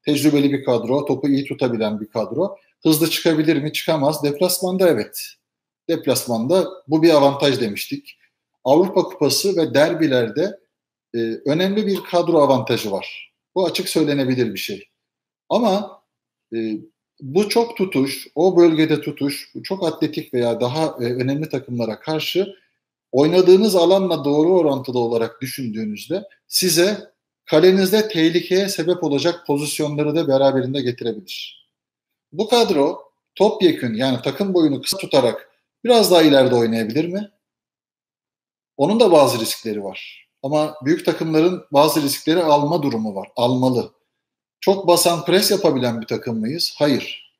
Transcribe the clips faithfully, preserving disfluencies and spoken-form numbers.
Tecrübeli bir kadro, topu iyi tutabilen bir kadro. Hızlı çıkabilir mi? Çıkamaz. Deplasmanda evet. Deplasmanda bu bir avantaj demiştik. Avrupa Kupası ve derbilerde e, önemli bir kadro avantajı var. Bu açık söylenebilir bir şey. Ama e, bu çok tutuş, o bölgede tutuş, çok atletik veya daha e, önemli takımlara karşı oynadığınız alanla doğru orantılı olarak düşündüğünüzde size kalenizde tehlikeye sebep olacak pozisyonları da beraberinde getirebilir. Bu kadro topyekün yani takım boyunu kısa tutarak biraz daha ileride oynayabilir mi? Onun da bazı riskleri var. Ama büyük takımların bazı riskleri alma durumu var. Almalı. Çok basan pres yapabilen bir takım mıyız? Hayır.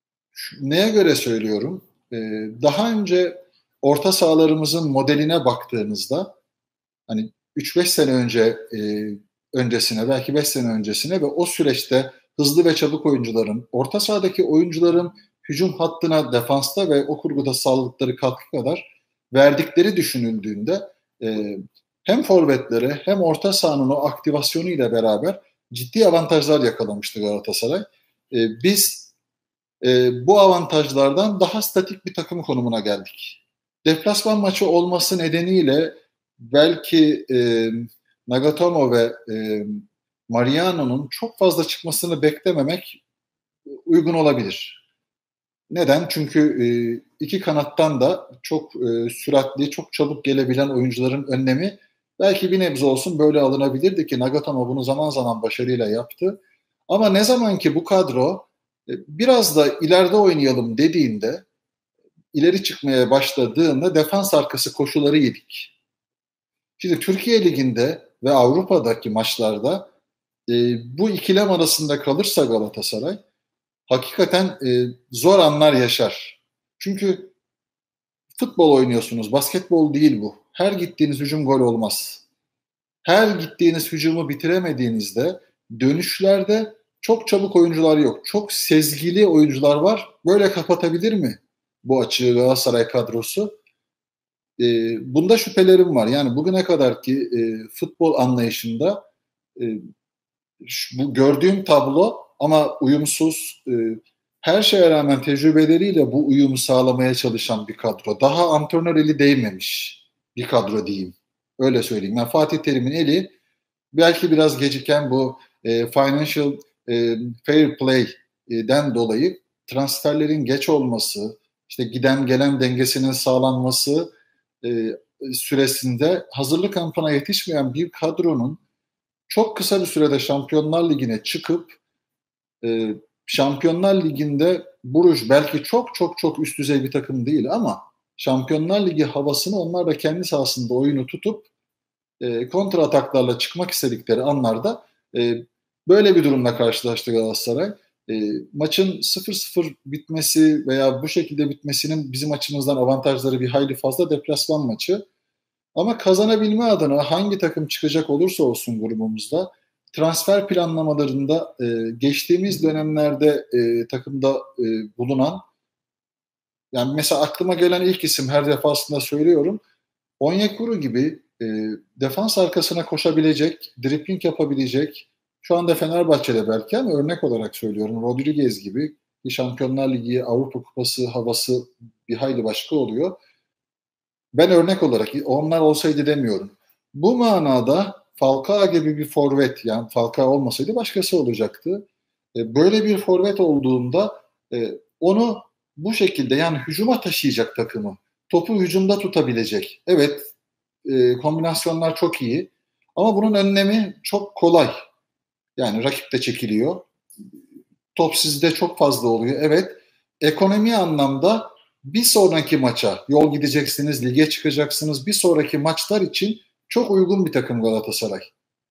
Neye göre söylüyorum? Ee, daha önce orta sahalarımızın modeline baktığınızda hani üç beş sene önce e, öncesine belki beş sene öncesine ve o süreçte hızlı ve çabuk oyuncuların, orta sahadaki oyuncuların hücum hattına defansta ve o kurguda sağladıkları katkı kadar verdikleri düşünüldüğünde e, hem forvetlere hem orta sahanın o aktivasyonu ile beraber ciddi avantajlar yakalamıştı Galatasaray. E, biz e, bu avantajlardan daha statik bir takım konumuna geldik. Deplasman maçı olması nedeniyle belki e, Nagatomo ve e, Mariano'nun çok fazla çıkmasını beklememek uygun olabilir. Neden? Çünkü e, iki kanattan da çok e, süratli, çok çabuk gelebilen oyuncuların önlemi belki bir nebze olsun böyle alınabilirdi ki Nagatomo bunu zaman zaman başarıyla yaptı. Ama ne zaman ki bu kadro e, biraz da ileride oynayalım dediğinde, ileri çıkmaya başladığında defans arkası koşuları yedik. Şimdi Türkiye Ligi'nde ve Avrupa'daki maçlarda e, bu ikilem arasında kalırsa Galatasaray hakikaten e, zor anlar yaşar. Çünkü futbol oynuyorsunuz, basketbol değil bu. Her gittiğiniz hücum gol olmaz. Her gittiğiniz hücumu bitiremediğinizde dönüşlerde çok çabuk oyuncular yok. Çok sezgili oyuncular var. Böyle kapatabilir mi bu açığı Galatasaray kadrosu? E, bunda şüphelerim var. Yani bugüne kadarki e, futbol anlayışında e, şu, bu gördüğüm tablo ama uyumsuz, e, her şeye rağmen tecrübeleriyle bu uyumu sağlamaya çalışan bir kadro. Daha antrenör eli değmemiş bir kadro diyeyim. Öyle söyleyeyim. Yani Fatih Terim'in eli belki biraz geciken bu e, financial e, fair play'den dolayı transferlerin geç olması, işte giden gelen dengesinin sağlanması e, süresinde hazırlık kampına yetişmeyen bir kadronun çok kısa bir sürede Şampiyonlar Ligi'ne çıkıp e, Şampiyonlar Ligi'nde Bruges belki çok çok çok üst düzey bir takım değil ama Şampiyonlar Ligi havasını onlar da kendi sahasında oyunu tutup e, kontra ataklarla çıkmak istedikleri anlarda e, böyle bir durumla karşılaştı Galatasaray. E, maçın sıfır sıfır bitmesi veya bu şekilde bitmesinin bizim açımızdan avantajları bir hayli fazla, deplasman maçı. Ama kazanabilme adına hangi takım çıkacak olursa olsun grubumuzda transfer planlamalarında e, geçtiğimiz dönemlerde e, takımda e, bulunan, yani mesela aklıma gelen ilk isim, her defasında söylüyorum, Onyekuru gibi e, defans arkasına koşabilecek, dribling yapabilecek, şu anda Fenerbahçe'de belki ama örnek olarak söylüyorum, Rodriguez gibi, Şampiyonlar Ligi, Avrupa Kupası havası bir hayli başka oluyor. Ben örnek olarak onlar olsaydı demiyorum. Bu manada Falcao gibi bir forvet, yani Falcao olmasaydı başkası olacaktı. E, böyle bir forvet olduğunda e, onu bu şekilde, yani hücuma taşıyacak takımı, topu hücumda tutabilecek. Evet, e, kombinasyonlar çok iyi ama bunun önlemi çok kolay. Yani rakip de çekiliyor. Top sizde çok fazla oluyor. Evet, ekonomi anlamda bir sonraki maça, yol gideceksiniz, lige çıkacaksınız. Bir sonraki maçlar için çok uygun bir takım Galatasaray.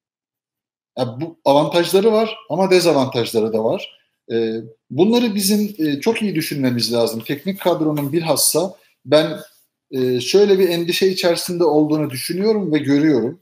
Yani bu avantajları var ama dezavantajları da var. Ee, bunları bizim e, çok iyi düşünmemiz lazım. Teknik kadronun bilhassa ben e, şöyle bir endişe içerisinde olduğunu düşünüyorum ve görüyorum.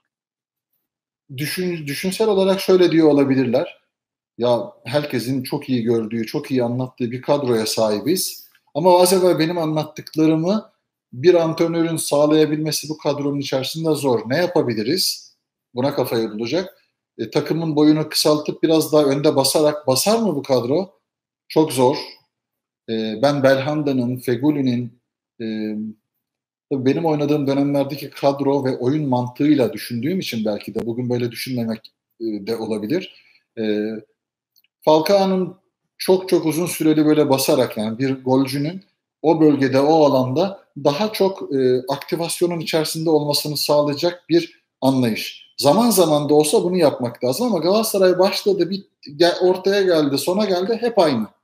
Düşün, düşünsel olarak şöyle diyor olabilirler. Ya herkesin çok iyi gördüğü, çok iyi anlattığı bir kadroya sahibiz. Ama acaba benim anlattıklarımı bir antrenörün sağlayabilmesi bu kadronun içerisinde zor. Ne yapabiliriz? Buna kafayı bulacak. E, takımın boyunu kısaltıp biraz daha önde basarak basar mı bu kadro? Çok zor. E, ben Belhanda'nın, Feghoulli'nin, e, benim oynadığım dönemlerdeki kadro ve oyun mantığıyla düşündüğüm için belki de bugün böyle düşünmemek e, de olabilir. E, Falcao'nun çok çok uzun süreli böyle basarak, yani bir golcünün o bölgede, o alanda daha çok e, aktivasyonun içerisinde olmasını sağlayacak bir anlayış. Zaman zaman da olsa bunu yapmak lazım ama Galatasaray başladı, bir ortaya geldi, sona geldi, hep aynı.